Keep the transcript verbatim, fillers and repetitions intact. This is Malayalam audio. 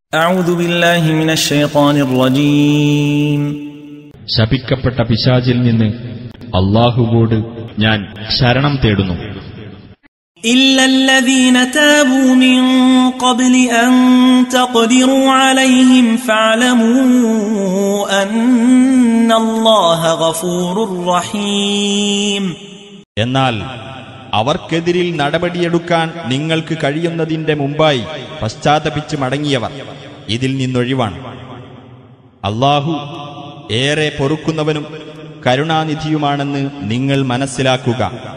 أعوذ بالله من الشيطان الرجيم. ശപിക്കപ്പെട്ട പിശാചിൽ നിന്ന് അല്ലാഹുവോട് ഞാൻ ശരണം തേടുന്നു. إلا الذين تابوا من قبل أن تقدروا عليهم فاعلموا أن الله غفور رحيم. എന്നാൽ അവർക്കെതിരിൽ നടപടിയെടുക്കാൻ നിങ്ങൾക്ക് കഴിയുന്നതിന്റെ മുമ്പായി പശ്ചാത്തപിച്ച് മടങ്ങിയവർ ഇതിൽ നിന്നൊഴിവാണ്. അല്ലാഹു ഏറെ പൊറുക്കുന്നവനും കരുണാനിധിയുമാണെന്ന് നിങ്ങൾ മനസ്സിലാക്കുക.